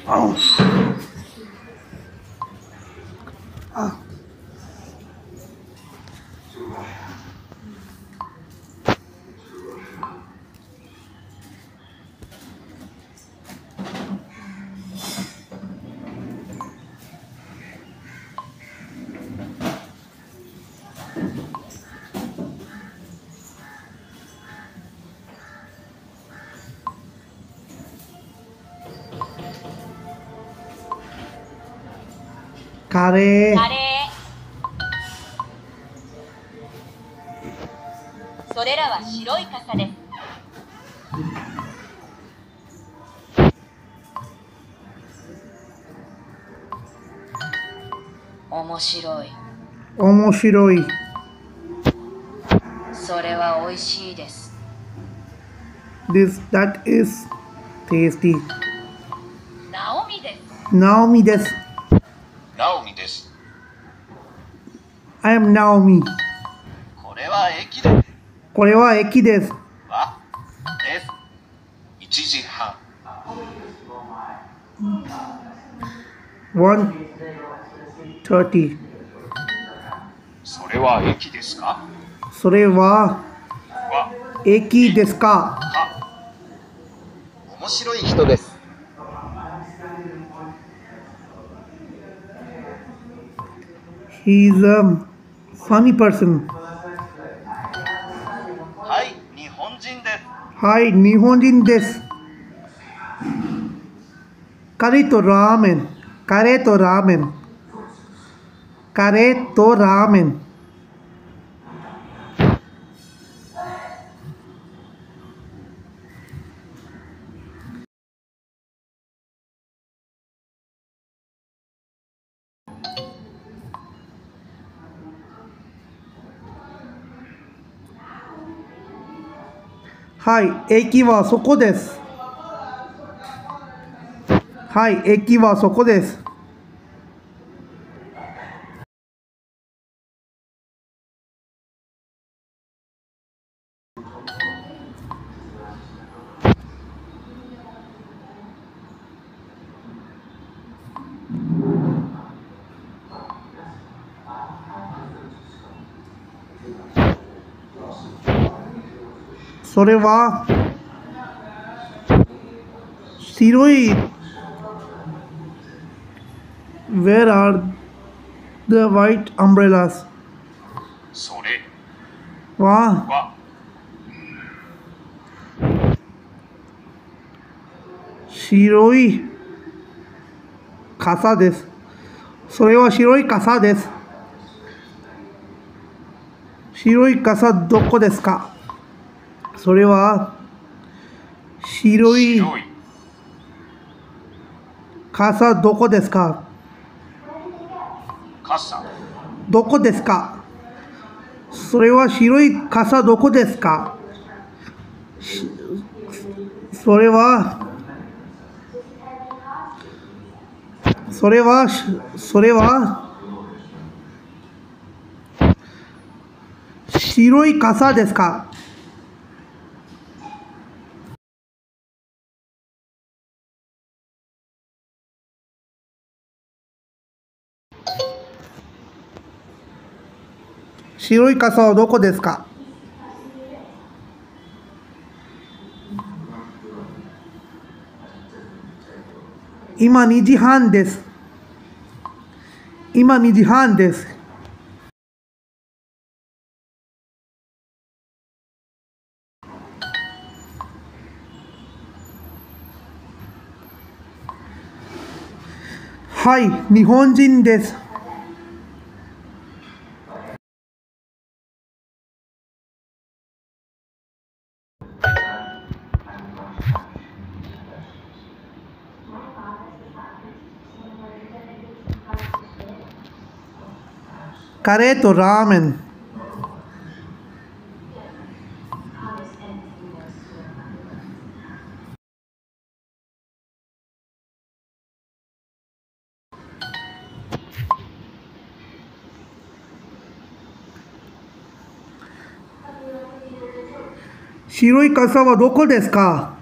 ああカレー。 それらは白い傘です。面白い。 面白い。 それは美味しいです。 That is tasty. ナオミです。 ナオミです。 ナオミです。 I am Naomi. これは駅です。 これは駅です。 はです。1時半。 1:30。 それは駅ですか？ それはは駅ですか？ 面白い人です。 He is a funny person. はい、日本人です。 はい、日本人です。カレーとラーメン。カレーとラーメン。カレーとラーメン。はい、駅はそこです。はい、駅はそこです。それは白い。Where are the white umbrellas? それはは白い傘です。それは白い傘です。白い傘どこですか？それは白い白い傘どこですか？ 傘。 どこですか？それは白い傘どこですか？それは白い傘ですか？白い傘はどこですか？今2時半です。今2時半です。はい、日本人です。カレーとラーメン。白い傘はどこですか？